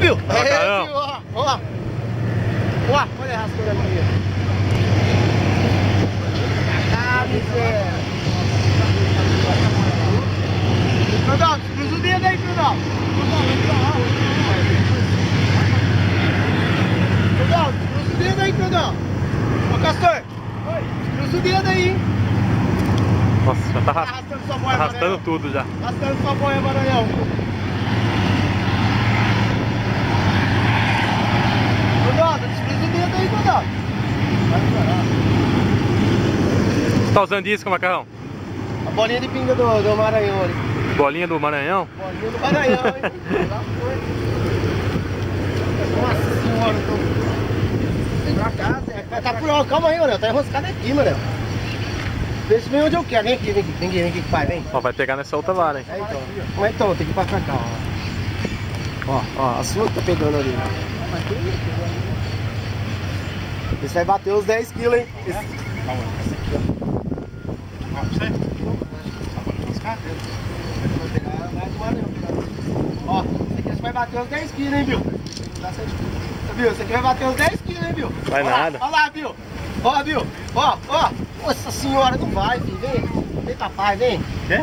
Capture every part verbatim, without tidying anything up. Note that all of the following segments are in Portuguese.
Bill? Ó, Macarrão. Ó, ó. Ó, olha a rascunha aqui. Ah, miséria. Crodal, cruza o dedo aí, Crodal. Crodal, cruza o dedo aí, Crodal. Ô, Castor. Cruza o dedo aí, hein? Nossa, já tá, Tá arrastando, arrastando sua tá boia, arrastando Maranhão. tudo já. Arrastando sua boia, Maranhão. Crodal, cruza o dedo aí, Crodal. Você tá usando disco, Macarrão? A bolinha de pinga do, do Maranhão ali. Bolinha do Maranhão? Bolinha do Maranhão, hein? Lá foi. Nossa senhora, tô... Pra casa, é. Tá por ó, calma aí, Maranhão. Tá enroscado aqui, Maranhão. Deixa eu ver onde eu quero. Vem aqui, vem aqui, vem aqui, vem aqui, pai, vem. Ó, vai pegar nessa outra vara, hein? É, então. Mas então, tem que ir pra cá, ó. Ó, ó, a sua que tá pegando ali. Esse vai bater uns dez quilos, hein? Esse... Esse aqui, ó. Ó, esse aqui vai bater uns dez quilos, hein, Bill? Viu? Esse aqui vai bater uns dez quilos, hein, Bill? Vai ó nada. Lá, ó lá, Bill. Ó, Bill. Ó, ó. Nossa senhora, não vai, filho. Vem. Vem, papai, vem. Quê?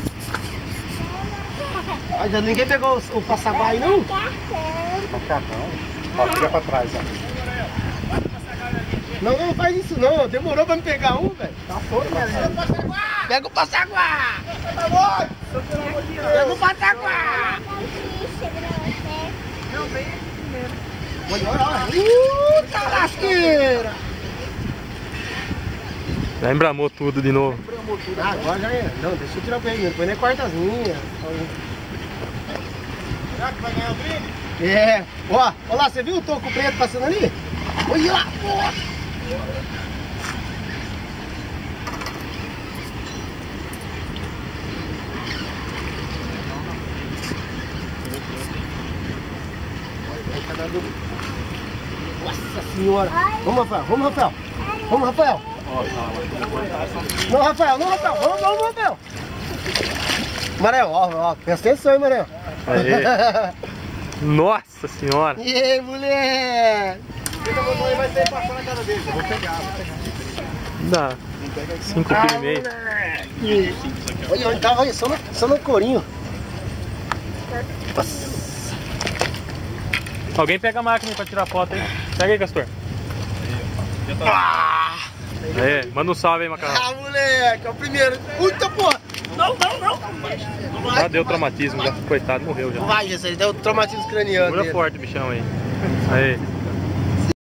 Ainda ninguém pegou o, o passaguá aí, não? Macarrão. Ó, tira pra trás, ó. Não, não faz isso não. Demorou pra me pegar um, velho. Tá fora, velho. Pega o passaguá. Pega o passaguá. Olha, olha, olha. Puta lasqueira. Já embramou tudo de novo. Ah, agora já é. Não, deixa eu tirar o peito. Depois nem corta as minhas. Será que vai ganhar o brinde? É. Ó, olha lá, você viu o toco preto passando ali? Olha lá, porra. Nossa senhora! Vamos, Rafael! Vamos, Rafael! Vamos, Rafael! Não, Rafael! Não, Rafael! Vamos, vamos, Rafael! Marel, ó, ó, presta atenção, hein, Marel! Aí. Nossa senhora! E aí, mulher! Vai ter passar na cara dele. Eu vou pegar, vou pegar. Dá cinco quilos e meio. Olha, olha, tá, olha, só no, só no corinho. Nossa. Alguém pega a máquina aí pra tirar foto aí. Pega aí, Castor. Ah, Aí, manda um salve aí, Macarrão. ah, moleque, é o primeiro. Puta porra! Não, não, não! Não vai, Já deu traumatismo, já, coitado, morreu já. não vai, Jesus, deu traumatismo craniano. Segura dele. forte o bichão aí. Aí.